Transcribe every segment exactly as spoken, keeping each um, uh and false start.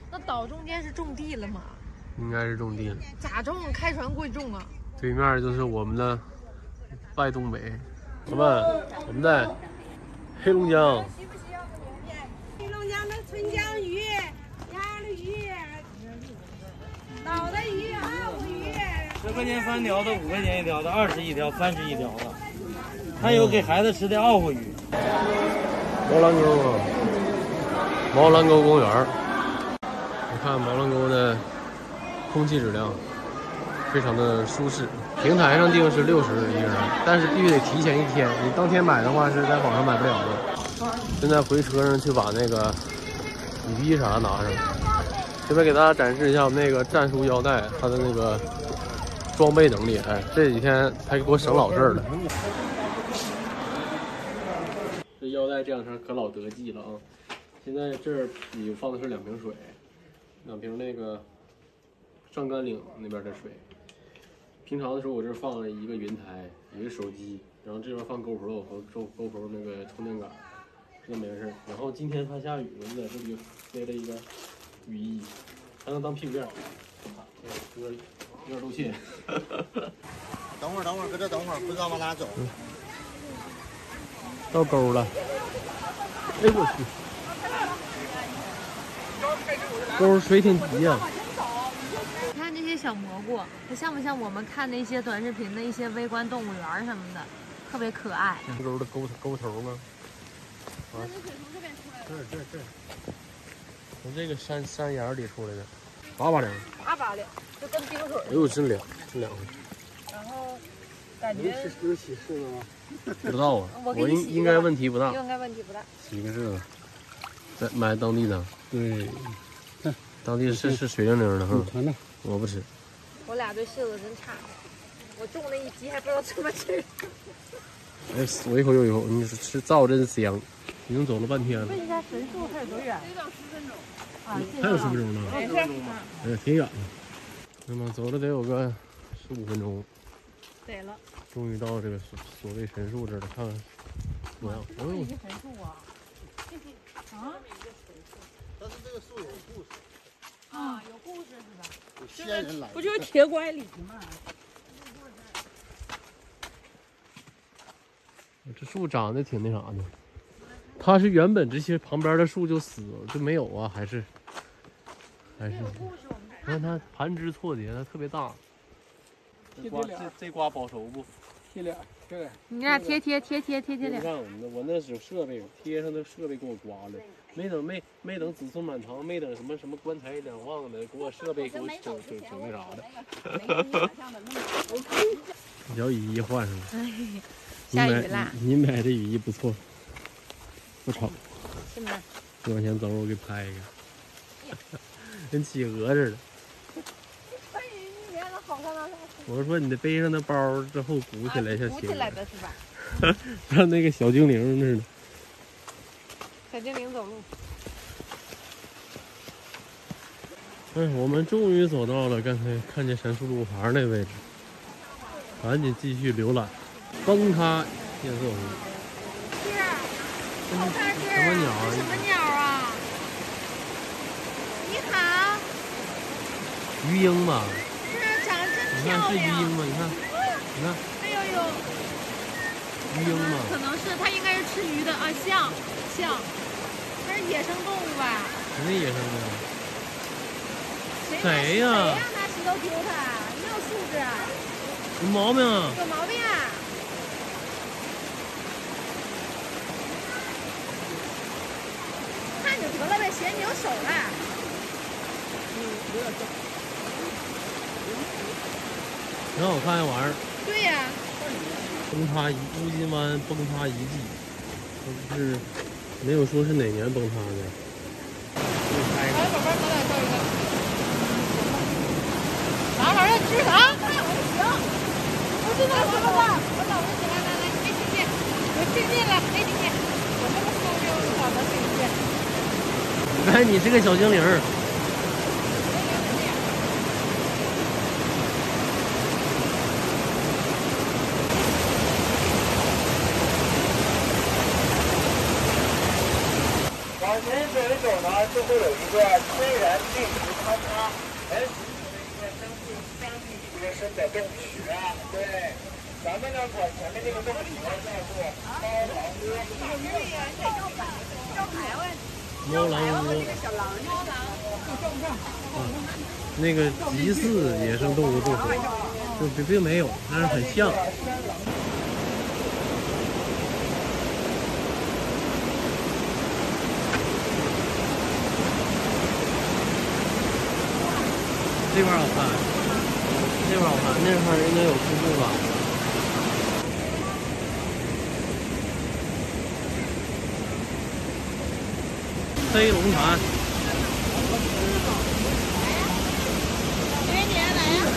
那岛中间是种地了吗？ 应该是种地了。 咋种？开船过去种啊？ 对面就是我们的外东北。老板，我们在黑龙江。 黑龙江的春江鱼、鸭的鱼、岛的鱼、澳鱼。 十块钱三条的，五块钱一条的，二十一条、三十一条的。还有给孩子吃的澳鱼。 毛兰沟啊，毛兰沟公园。你看毛兰沟的空气质量非常的舒适，平台上定是六十一个人，但是必须得提前一天，你当天买的话是在网上买不了的。现在回车上去把那个雨衣啥拿上。这边给大家展示一下我们那个战术腰带，它的那个装备能力。哎，这几天还给我省老事儿了。这腰带这两天可老得计了啊！现在这儿里放的是两瓶水，两瓶那个上甘岭那边的水。平常的时候我这儿放了一个云台，一个手机，然后这边放 GoPro 和 GoPro 那个充电杆，这没事。然后今天它下雨，我就在这里塞了一个雨衣，还能当屁股垫儿。有点有点露怯。 等会儿，等会儿，搁这等会儿，不知道往哪走。 嗯到沟了，哎我去，沟水挺急呀、啊。 你看这些小蘑菇，它像不像我们看那些短视频的一些微观动物园什么的，特别可爱。 沟的沟沟头吗？啊， 这儿这儿这儿， 从这个山山眼里出来的，八八凉， 八八两，就跟冰水。 哎呦，真凉，真凉快。 然后感觉有洗柿子吗？ 不知道啊， 我我应应该问题不大， 应该问题不大。 洗个柿子，再买当地的。 对， 当地是是水灵灵的哈。 尝尝， 我不吃。 我俩对柿子真差，我种那一集还不知道怎么吃。 哎，我一口又一口，你吃皂真香。已经走了半天了。 问一下神树还有多远？ 得到十分钟。 啊， 还有十分钟呢。 没事。 哎，挺远的。那么走了得有个十五分钟。 得了。 终于到这个所所谓神树这儿了，看看怎么样？ 这是一个神树啊！这是啊？ 但是这个树有故事啊，有故事是吧？ 有仙人来。 不就是铁拐李吗？ 这树长得挺那啥的，它是原本这些旁边的树就死了，就没有啊？还是还是？你看它盘枝错节，它特别大。这瓜这这瓜保熟不？ 贴脸，这个。 你俩贴贴贴贴贴贴脸。 你看我们的，我那是有设备，贴上的设备给我刮了，没等没没等子孙满堂，没等什么什么棺材两忘的，给我设备给我整整整那啥的。这条雨衣换上了。 哎，下雨啦！ 你买这雨衣不错，不丑。 是吗？ 你往前走，我给拍一个，跟企鹅似的。我说你的背上的包之后鼓起来像鼓起来的是吧？ 像那个小精灵似的。 小精灵走路。 哎，我们终于走到了刚才看见神树路牌那位置，赶紧继续浏览。崩塌夜色湖。 是，好看是什么鸟啊？ 什么鸟啊？你好。 鱼鹰吧？ 是，长得真你看是鱼鹰吗？你看，你看。 哎呦呦。 鱼鹰吗？ 可能是，它应该是吃鱼的啊，像像，它是野生动物吧？ 肯定野生的。 谁谁呀？ 谁让拿石头丢它？没有素质。 有毛病啊！ 有毛病啊！看就得了呗，嫌你有手了。 挺好看呀，玩意儿。 对呀、啊。 崩塌遗乌金湾崩塌遗迹，它不是没有说是哪年崩塌的。 来，宝贝儿，咱俩照一个。哪哪要吃啥？行。不是那什么的，我老子起来，来来，没听见，有听见了，没听见。我这么瘦就老能听见。 你看你是个小精灵。 往前人手呢，就会有一个天然定时穿插，很舒服的一个相对山地越深的洞穴。对，咱们呢管前面这个洞穴叫做猫狼窝。 猫狼窝。啊，那个疑似野生动物洞穴，就并并没有，但是很像。这块好看，这块好看，那块应该有瀑布吧？飞龙潭。 爷爷来呀！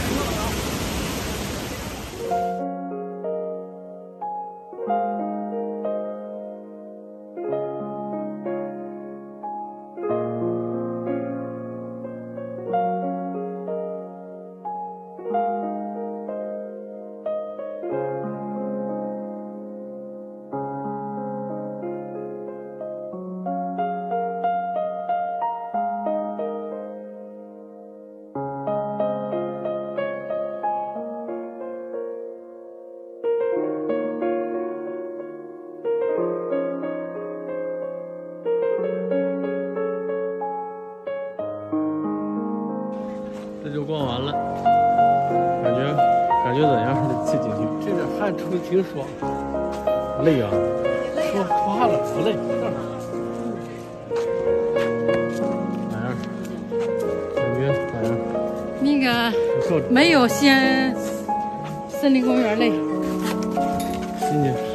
这就逛完了，感觉感觉怎样？这进去，这点汗出的挺爽，累啊！出出汗了不累，咋样？感觉咋样？ 那个没有西安森林公园累。 进去。